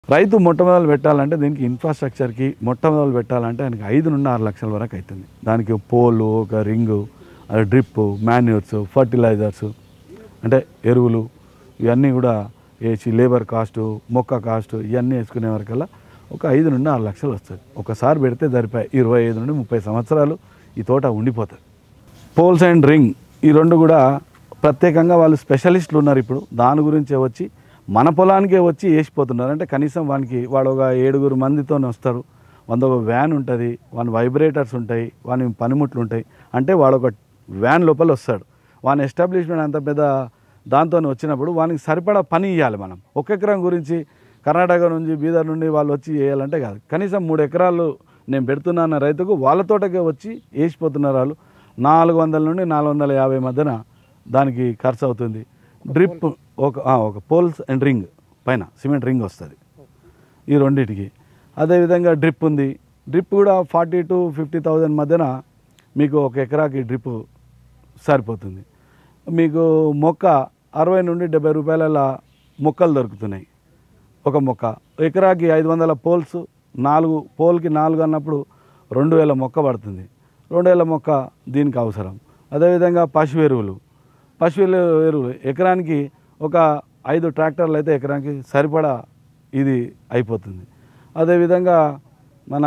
రైతు మొట్టమొదలు పెట్టాలంటే దీనికి ఇన్ఫ్రాస్ట్రక్చర్కి మొట్టమొదలు పెట్టాలంటే ఆయనకి 5 నుండి 6 లక్షల వరకు అవుతుంది. దానికి పోలు, ఒక రింగు, డ్రిప్, మాన్యూర్స్, ఫర్టిలైజర్స్ అంటే ఎరువులు ఇవన్నీ కూడా వేసి లేబర్ కాస్టు, మొక్క కాస్టు ఇవన్నీ వేసుకునే వరకల్లా ఒక 5 నుండి 6 లక్షలు వస్తుంది. ఒకసారి పెడితే సరిపోయి 25 నుండి 30 సంవత్సరాలు ఈ తోట ఉండిపోతుంది. పోల్స్ అండ్ రింగ్ ఈ రెండు కూడా ప్రత్యేకంగా వాళ్ళు స్పెషలిస్టులు ఉన్నారు. ఇప్పుడు దాని గురించే వచ్చి మన పొలానికే వచ్చి వేసిపోతున్నారు. అంటే కనీసం వాడు ఒక 7 మందితో వస్తారు. ఒక వ్యాన్ ఉంటుంది, వైబ్రేటర్స్ ఉంటాయి, పనిముట్లు ఉంటాయి. అంటే వాడు ఒక వ్యాన్ లోపల వస్తాడు. ఎస్టాబ్లిష్మెంట్ అంత పెద్ద దాంతో వచ్చినప్పుడు వానికి సరిపడా పని ఇవ్వాలి. మనం 1 ఎకరం గురించి కర్ణాటక నుంచి బీదర్ నుండి వాళ్ళు వచ్చి వేయాలంటే కాదు. కనీసం 3 ఎకరాలు నేను పెడుతున్నాన్న రైతుకు వాళ్ళ తోటకే వచ్చి వేసిపోతున్నారు. వాళ్ళు 400 నుండి 450 మధ్యన దానికి ఖర్చు అవుతుంది. డ్రిప్ ఒక పోల్స్ అండ్ రింగ్ పైన సిమెంట్ రింగ్ వస్తుంది ఈ రెండింటికి. అదేవిధంగా డ్రిప్ ఉంది. డ్రిప్ కూడా 40,000 to 50,000 మధ్యన మీకు 1 ఎకరాకి డ్రిప్ సరిపోతుంది. మీకు మొక్క 60 నుండి 70 రూపాయల మొక్కలు దొరుకుతున్నాయి. ఒక మొక్క ఎకరాకి 500 పోల్స్, 4 పోల్కి 4 అన్నప్పుడు 2000 మొక్క పడుతుంది. 2000 మొక్క దీనికి అవసరం. అదేవిధంగా పశు ఎరువులు ఎకరానికి ఒక 5 ట్రాక్టర్లు అయితే ఎకరానికి సరిపడా ఇది అయిపోతుంది. అదేవిధంగా మన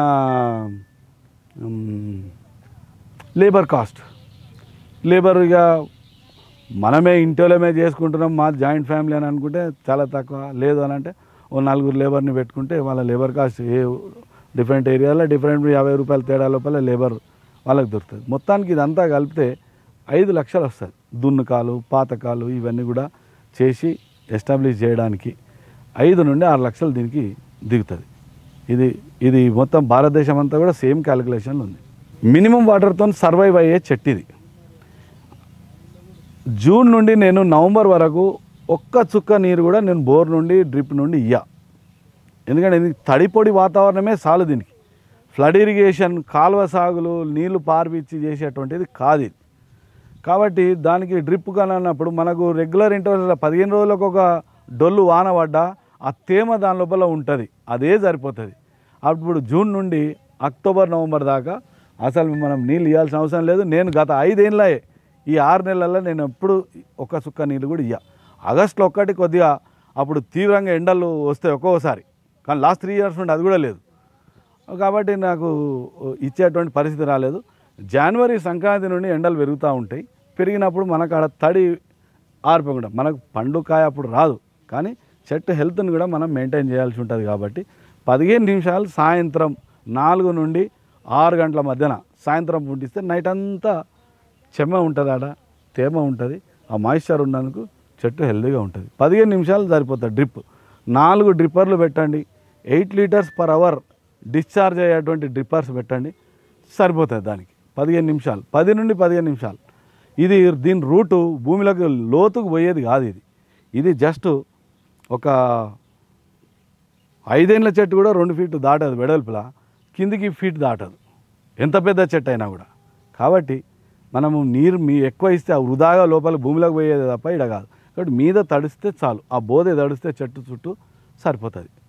లేబర్ కాస్ట్, ఇక మనమే ఇంటిలోమే చేసుకుంటున్నాం, మా జాయింట్ ఫ్యామిలీ అని అనుకుంటే చాలా తక్కువ. లేదు అని అంటే 4 లేబర్ని పెట్టుకుంటే వాళ్ళ లేబర్ కాస్ట్ డిఫరెంట్ ఏరియాలో డిఫరెంట్ 50 రూపాయల తేడా లోపల లేబర్ వాళ్ళకి దొరుకుతుంది. మొత్తానికి ఇదంతా కలిపితే 5 లక్షలు వస్తుంది. దున్నుకాలు, పాతకాలు ఇవన్నీ కూడా చేసి ఎస్టాబ్లిష్ చేయడానికి 5 నుండి 6 లక్షలు దీనికి దిగుతుంది. ఇది మొత్తం భారతదేశం అంతా కూడా సేమ్ క్యాలిక్యులేషన్లు ఉంది. మినిమం వాటర్తో సర్వైవ్ అయ్యే చెట్టు ఇది. జూన్ నుండి నేను నవంబర్ వరకు ఒక్క చుక్క నీరు కూడా నేను బోర్ నుండి డ్రిప్ నుండి ఎందుకంటే ఇది తడిపొడి వాతావరణమే చాలు దీనికి. ఫ్లడ్ ఇరిగేషన్, కాలువ సాగులు, నీళ్లు పార్పిచ్చి చేసేటువంటిది కాదు ఇది. కాబట్టి దానికి డ్రిప్ కానప్పుడు మనకు రెగ్యులర్ ఇంటర్వెల్లో 15 రోజులకు ఒక డొల్లు వాన పడ్డా ఆ తేమ దాని లోపల ఉంటుంది, అదే సరిపోతుంది. అప్పుడు జూన్ నుండి అక్టోబర్, నవంబర్ దాకా అసలు మనం నీళ్ళు ఇవ్వాల్సిన అవసరం లేదు. నేను గత 5 ఏళ్ళే ఈ 6 నెలల్లో నేను ఎప్పుడు ఒక్క చుక్క నీళ్ళు కూడా ఆగస్టులో ఒక్కటి కొద్దిగా అప్పుడు తీవ్రంగా ఎండలు వస్తాయి ఒక్కోసారి, కానీ లాస్ట్ 3 years నుండి అది కూడా లేదు. కాబట్టి నాకు ఇచ్చేటువంటి పరిస్థితి రాలేదు. జనవరి సంక్రాంతి నుండి ఎండలు పెరుగుతూ ఉంటాయి. పెరిగినప్పుడు మనకు ఆడ తడి ఆరిపోకుండా మనకు పండుకాయ అప్పుడు రాదు, కానీ చెట్టు హెల్త్ని కూడా మనం మెయింటైన్ చేయాల్సి ఉంటుంది. కాబట్టి 15 నిమిషాలు సాయంత్రం 4 నుండి 6 గంటల మధ్యన సాయంత్రం పుట్టిస్తే నైట్ అంతా చెమ్మ ఉంటుంది, ఆడ తేమ ఉంటుంది, ఆ మాయిశ్చర్ ఉన్నందుకు చెట్టు హెల్తీగా ఉంటుంది. 15 నిమిషాలు సరిపోతుంది. డ్రిప్ 4 డ్రిప్పర్లు పెట్టండి, 8 liters per hour డిశ్చార్జ్ అయ్యేటువంటి డ్రిప్పర్స్ పెట్టండి, సరిపోతుంది దానికి 15 నిమిషాలు, 10 నుండి 15 నిమిషాలు. దీని రూటు భూమిలోకి లోతుకు పోయేది కాదు. ఇది జస్ట్ ఒక 5 ఏళ్ళ చెట్టు కూడా 2 feet దాటదు వెడల్పులా, కిందికి ఫీట్ దాటదు ఎంత పెద్ద చెట్టు అయినా కూడా. కాబట్టి మనము నీరు ఎక్కువ ఇస్తే ఆ వృధాగా లోపల భూమిలోకి పోయేది తప్ప ఇడ కాదు. కాబట్టి మీద తడిస్తే చాలు, ఆ బోధే తడిస్తే చెట్టు చుట్టూ సరిపోతుంది.